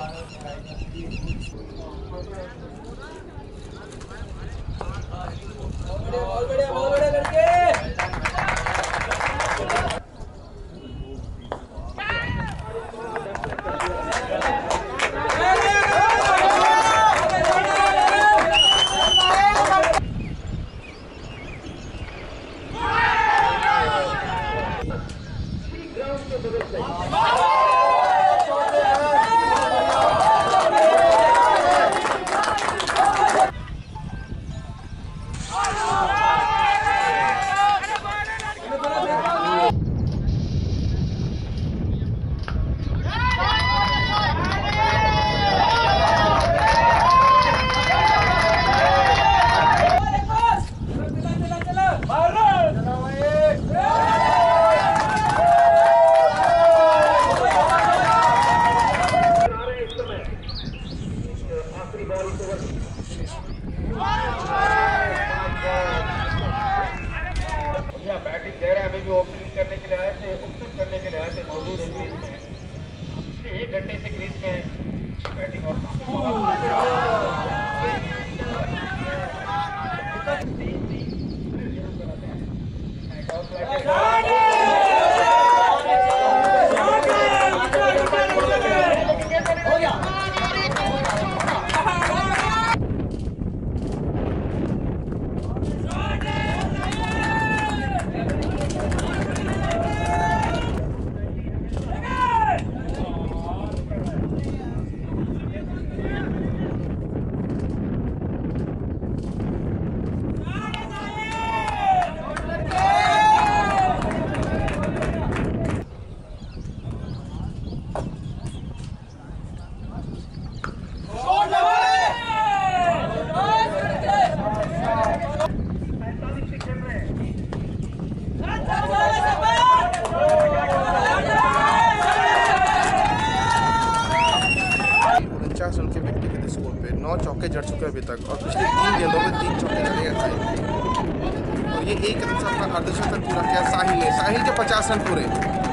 Batting दे रहे हैं, अभी भी ओपनिंग करने के लिए आए थे, ओपनिंग करने के लिए आए थे, मौजूद है क्रीज में। 1 घंटे से क्रीज में बैटिंग और उनके व्यक्तिगत स्कोर पे 9 चौके जड़ चुके अभी तक और पिछले 3 गेंदों में 3 चौके जड़े गए। और ये एक रन से अपना अर्धशतक पूरा किया साहिल ने, साहिल के 50 रन पूरे।